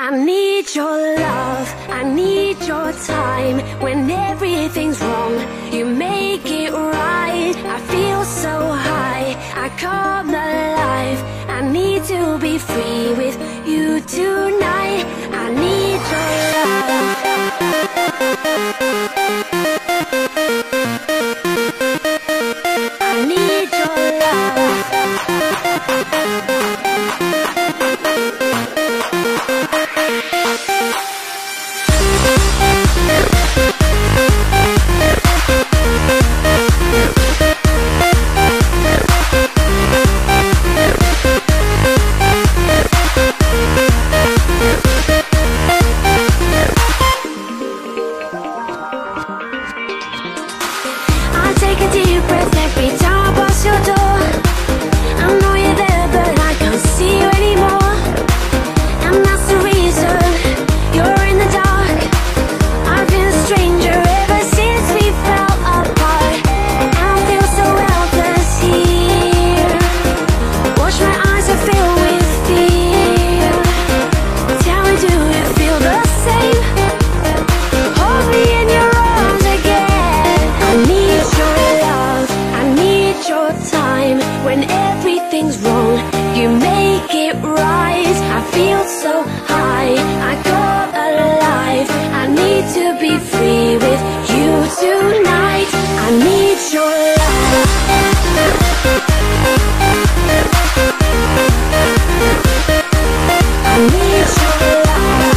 I need your love, I need your time. When everything's wrong, you make it right. I feel so high, I come alive. I need to be free with you tonight. I need your love. I need your love. I take a deep breath every time I pass your door. I know you're there, but I can't see you anymore. And that's the reason you're in the dark. I've been a stranger ever since we fell apart. And I feel so helpless here. Watch my eyes are filled with fear. Tell me, do you feel the same? Hold me in your arms again. I need your love, I need your time. When everything's wrong, you make it right. I feel so high, I come alive. I need to be free with you tonight. I need your love. I need your love.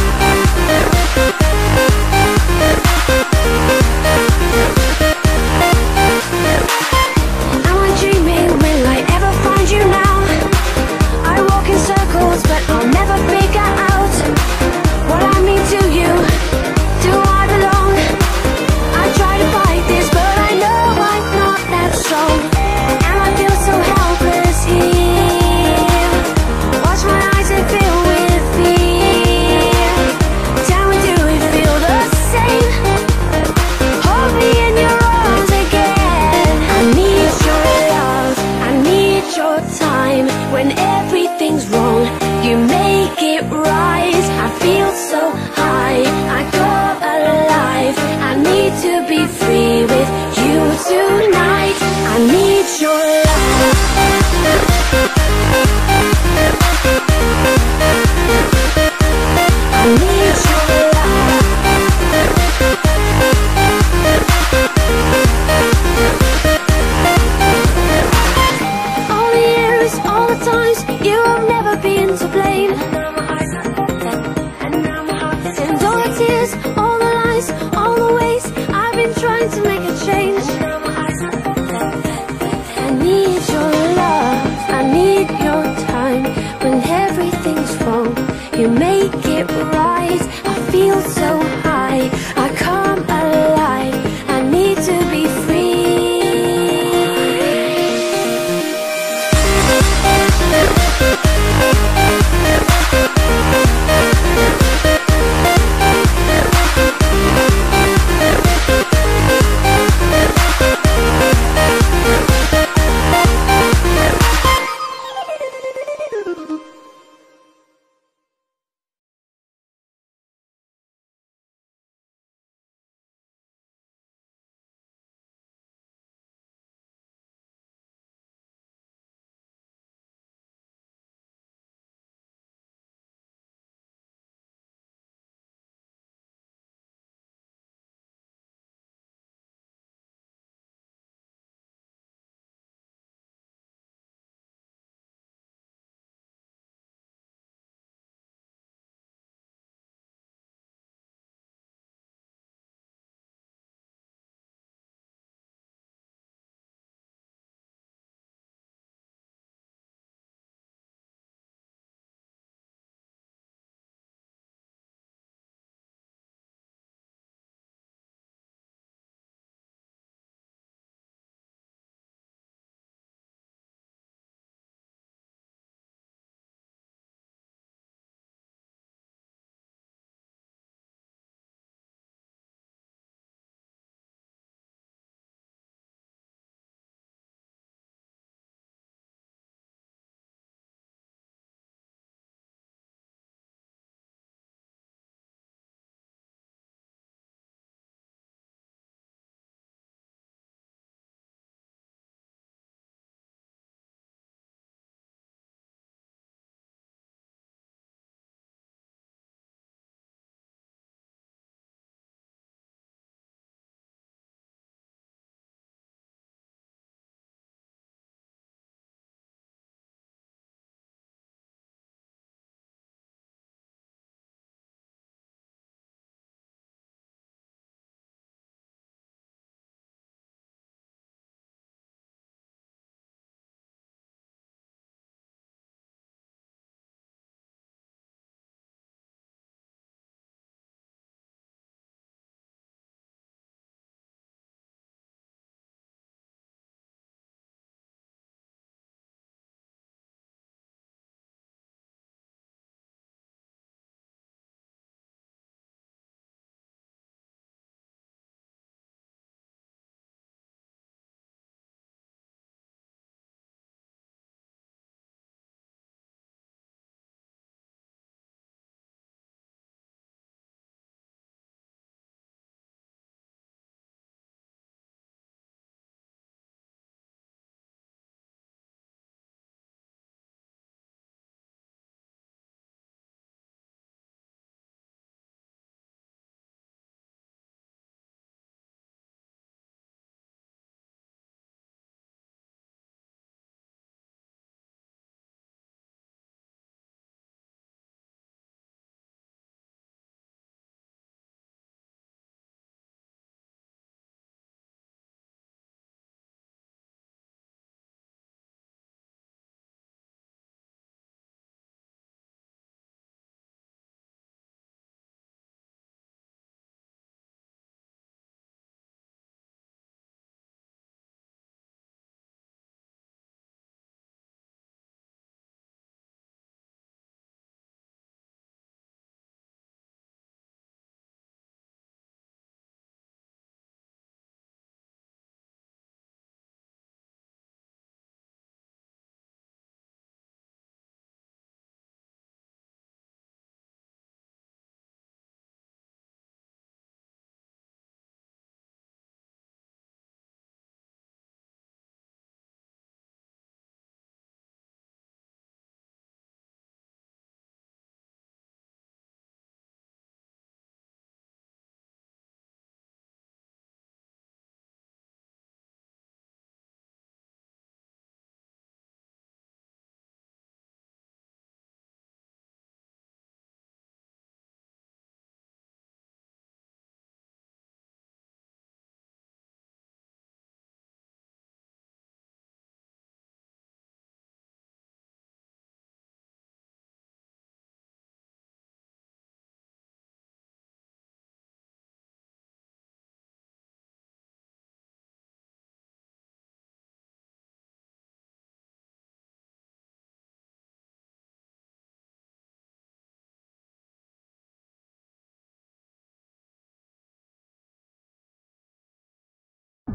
Am I dreaming? Will I ever find you now? I walk in circles, but I'll never figure out what I mean to you. Do I belong? I try to fight this, but I know I'm not that strong. And I feel so helpless here. Watch my eyes and fill with fear. Tell me, do you feel the same? Hold me in your arms again. I need your love, I need your time. When everything's wrong, you make it right. I feel so high, I come alive. I need to be free with you tonight. I need your love. I need your love. All the years, all the times, you have never been to blame. And all the tears, all the lies, all the ways I've been trying to make a change. I need your love, I need your time. When everything's wrong, you make it right. I feel so high, I come alive. I need to be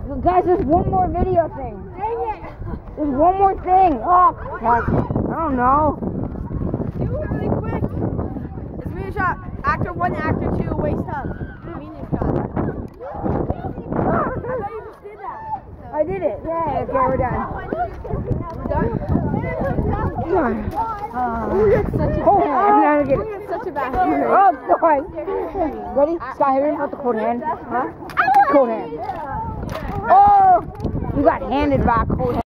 Guys, there's one more video thing. Dang it! There's one more thing. Oh, God. I don't know. Do it really quick. It's me shot. Actor 1, actor 2, waist up. Medium shot. I thought you just did that. I did it. Yeah, okay, we're done. We're done? Hold on, I'm not gonna get it. Such a bad Oh, God. Ready? Scott, have you ever felt the cold hand? Huh? Cold hand. Oh! You got handed by a cold hand.